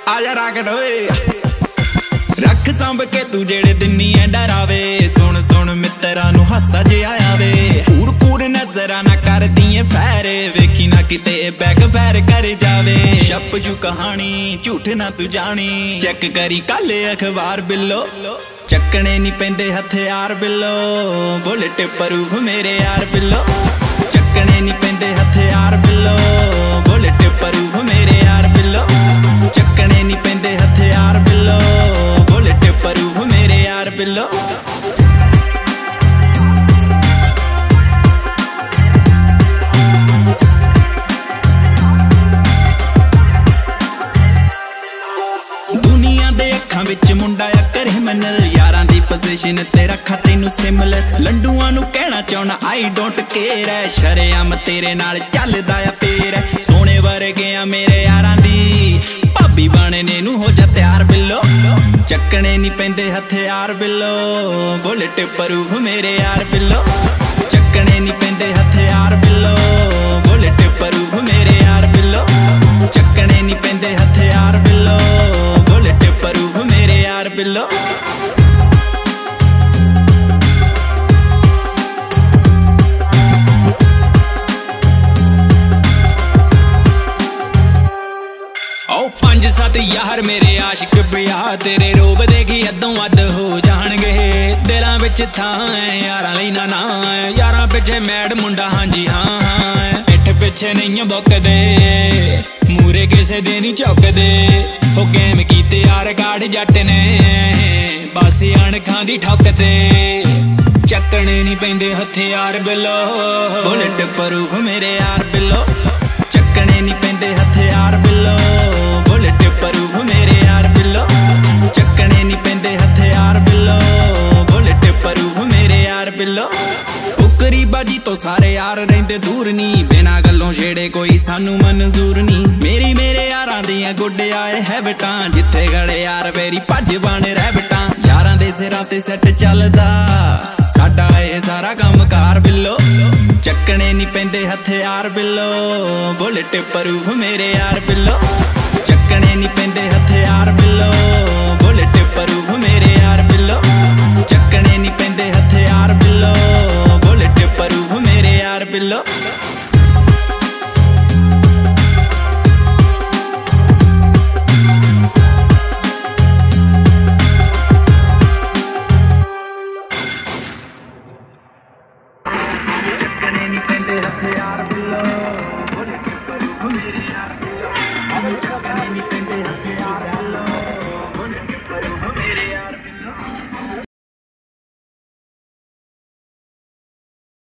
आजा राकेट ओए रख संभ के तू जेड़े दिनी है डरावे सुन सुन मित्रा नू हासा जिहा आवे कूर कूर नजरा ना कर दिए फैर वेखी ना किते बैक फैर कर जावे छप जू कहानी झूठ ना तू जानी चेक करी कल अखबार बिल्लो चकने नहीं पेंदे हथियार बिल्लो बुलेट प्रूफ मेरे यार बिल्लो चकने नहीं पेंदे हथियार बिल्लो बुलेट प्रूफ मेरे यार बिल्लो चकने नहीं पेंदे हथियार बिल्लो बुलेट प्रूफ मेरे यार बिल्लो दुनिया दे अखां विच मुंडा आ क्रिमिनल यारां दी पोजीशन ते रखा तैनू सिमलर लंडूआं नू कहना चाहना आई डोंट केयर है शरेआम तेरे नाल चलदा आ पेर है सोने वर्गे आ मेरे यारां दी भाभी बनने नू हो जा तैयार बिल्लो चकने नहीं पेंदे हथियार बिल्लो बुलेट प्रूफ मेरे यार बिल्लो चकने नहीं पेंदे हथियार बिल्लो बुलेट प्रूफ मेरे यार बिल्लो चकने नहीं पेंदे हथियार बिल्लो बुलेट प्रूफ मेरे यार बिल्लो पंज सत यार मेरे आशिक बिया तेरे रूप देखी अदों अद हो जाणगे दिलां विच थां है यारां लई ना ना यारां पिछे मैड मुंडा हाँ जी हाँ पिठ पिछे नहीं बुकदे मूरे किसे दे नहीं चुकदे हो गेम कीते यार गाड़ जट ने बस अणखां दी ठुकते चकने नहीं पेंदे हथियार बिल्लो बुलेट प्रूफ मेरे यार बिल्लो चकने नहीं पेंदे हथियार बिल्लो बुलेट प्रूफ मेरे यार बिल्लो चकने नहीं पेंदे हथियार बिल्लो बुलेट प्रूफ मेरे यार बिल्लो कुकरी बाजी तो सारे यार रहिंदे दूर नहीं बिना गल्लों छेड़े कोई सानू मंजूर नहीं मेरी मेरे यारां दियां गुड्डे आए हैबिटां जिथे गड़े यार मेरी भज बन रैबिटां यारां दे सिरां ते सैट चलदा साडा ए सारा काम कार बिल्लो चकने नहीं पेंदे हथियार बिल्लो बुलेट प्रूफ मेरे यार बिल्लो चकने नहीं पेंदे हथियार बिल्लो बुलेट प्रूफ मेरे यार बिल्लो चकने नहीं पेंदे हथियार बिल्लो बुलेट प्रूफ मेरे यार बिल्लो चकने नहीं पेंदे हथियार